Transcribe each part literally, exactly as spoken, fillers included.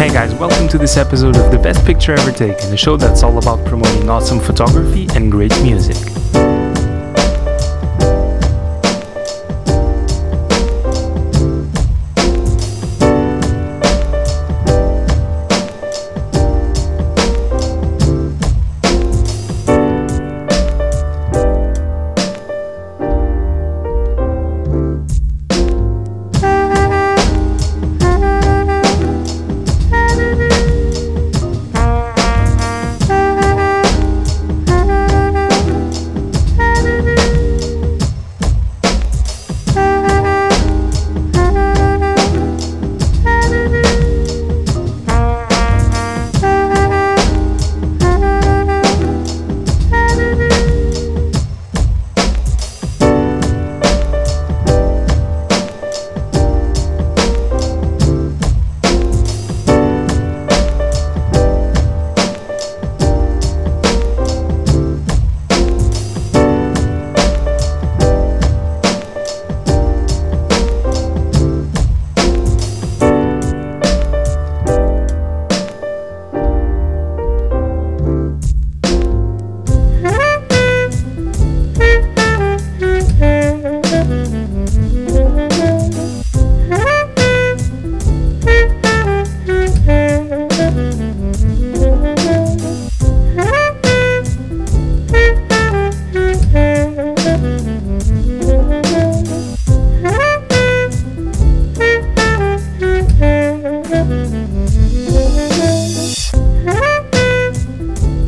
Hey guys, welcome to this episode of The Best Picture Ever Taken, a show that's all about promoting awesome photography and great music.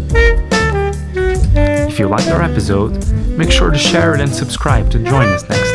If you liked our episode, make sure to share it and subscribe to join us next time.